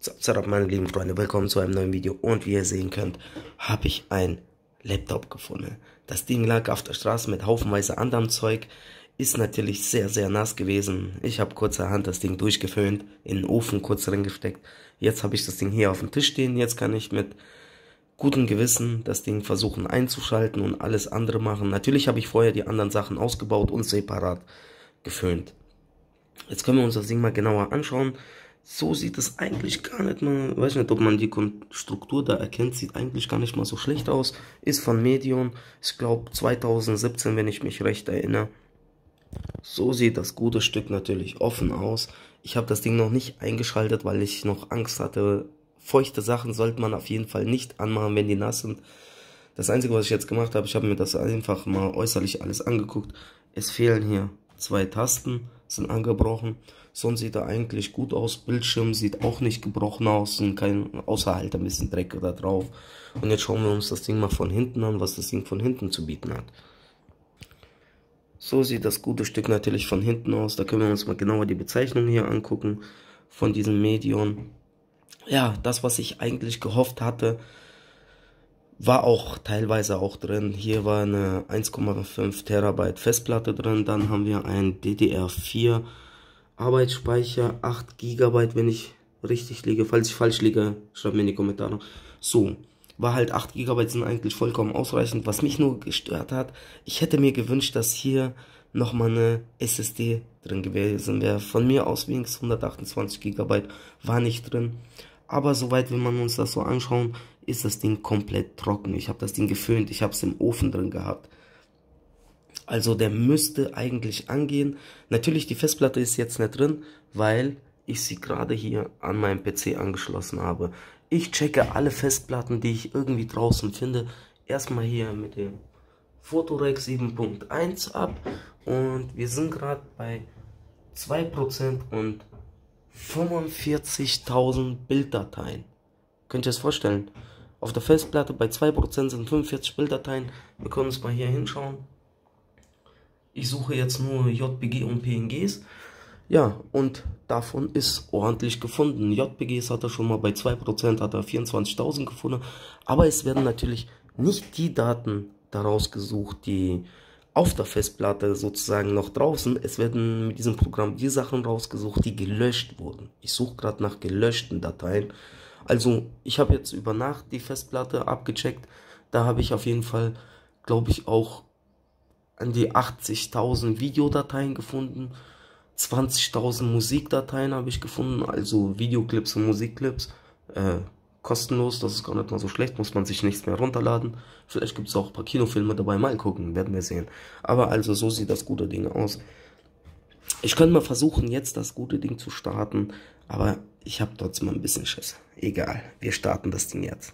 Servus meine lieben Freunde, willkommen zu einem neuen Video und wie ihr sehen könnt, habe ich ein Laptop gefunden. Das Ding lag auf der Straße mit haufenweise anderem Zeug, ist natürlich sehr sehr nass gewesen. Ich habe kurzerhand das Ding durchgeföhnt, in den Ofen kurz reingesteckt. Jetzt habe ich das Ding hier auf dem Tisch stehen, jetzt kann ich mit gutem Gewissen das Ding versuchen einzuschalten und alles andere machen. Natürlich habe ich vorher die anderen Sachen ausgebaut und separat geföhnt. Jetzt können wir uns das Ding mal genauer anschauen. So sieht es eigentlich gar nicht mal, weiß nicht, ob man die Struktur da erkennt, sieht eigentlich gar nicht mal so schlecht aus. Ist von Medion, ich glaube 2017, wenn ich mich recht erinnere. So sieht das gute Stück natürlich offen aus. Ich habe das Ding noch nicht eingeschaltet, weil ich noch Angst hatte. Feuchte Sachen sollte man auf jeden Fall nicht anmachen, wenn die nass sind. Das Einzige, was ich jetzt gemacht habe, ich habe mir das einfach mal äußerlich alles angeguckt. Es fehlen hier 2 Tasten, sind angebrochen. Sonst sieht er eigentlich gut aus. Bildschirm sieht auch nicht gebrochen aus und außer halt ein bisschen Dreck da drauf. Und jetzt schauen wir uns das Ding mal von hinten an, was das Ding von hinten zu bieten hat. So sieht das gute Stück natürlich von hinten aus. Da können wir uns mal genauer die Bezeichnung hier angucken von diesem Medion. Ja, das, was ich eigentlich gehofft hatte, war auch teilweise auch drin. Hier war eine 1,5 Terabyte Festplatte drin. Dann haben wir ein DDR4 Arbeitsspeicher, 8 GB, wenn ich richtig liege. Falls ich falsch liege, schreibt mir in die Kommentare. So, war halt 8 GB sind eigentlich vollkommen ausreichend. Was mich nur gestört hat, ich hätte mir gewünscht, dass hier nochmal eine SSD drin gewesen wäre. Von mir aus wenigstens 128 GB war nicht drin. Aber soweit, wenn man uns das so anschauen, ist das Ding komplett trocken. Ich habe das Ding geföhnt, ich habe es im Ofen drin gehabt. Also der müsste eigentlich angehen. Natürlich, die Festplatte ist jetzt nicht drin, weil ich sie gerade hier an meinem PC angeschlossen habe. Ich checke alle Festplatten, die ich irgendwie draußen finde. Erstmal hier mit dem Photorec 7.1 ab. Und wir sind gerade bei 2% und 45.000 Bilddateien. Könnt ihr es vorstellen? Auf der Festplatte bei 2% sind 45 Bilddateien. Wir können uns mal hier hinschauen. Ich suche jetzt nur JPG und PNGs. Ja, und davon ist ordentlich gefunden. JPGs hat er schon mal bei 2%, hat er 24.000 gefunden. Aber es werden natürlich nicht die Daten daraus gesucht, die auf der Festplatte sozusagen noch draußen. Es werden mit diesem Programm die Sachen rausgesucht, die gelöscht wurden. Ich suche gerade nach gelöschten Dateien. Also ich habe jetzt über Nacht die Festplatte abgecheckt. Da habe ich auf jeden Fall, glaube ich, auch an die 80.000 Videodateien gefunden, 20.000 Musikdateien habe ich gefunden, also Videoclips und Musikclips, kostenlos, das ist gar nicht mal so schlecht, muss man sich nichts mehr runterladen. Vielleicht gibt es auch ein paar Kinofilme dabei, mal gucken, werden wir sehen. Aber also so sieht das gute Ding aus. Ich könnte mal versuchen, jetzt das gute Ding zu starten, aber ich habe trotzdem ein bisschen Schiss. Egal, wir starten das Ding jetzt.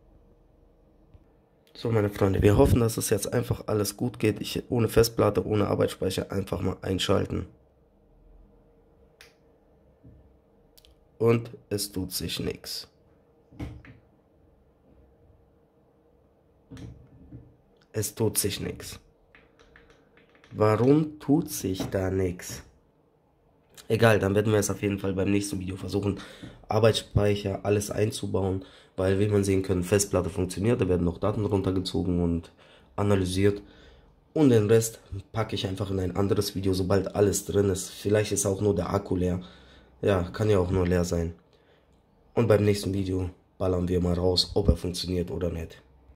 So meine Freunde, wir hoffen, dass es jetzt einfach alles gut geht. Ohne Festplatte, ohne Arbeitsspeicher einfach mal einschalten. Und es tut sich nichts. Es tut sich nichts. Warum tut sich da nichts? Egal, dann werden wir es auf jeden Fall beim nächsten Video versuchen, Arbeitsspeicher, alles einzubauen, weil, wie man sehen kann, Festplatte funktioniert, da werden noch Daten runtergezogen und analysiert und den Rest packe ich einfach in ein anderes Video, sobald alles drin ist. Vielleicht ist auch nur der Akku leer, ja, kann ja auch nur leer sein. Und beim nächsten Video ballern wir mal raus, ob er funktioniert oder nicht.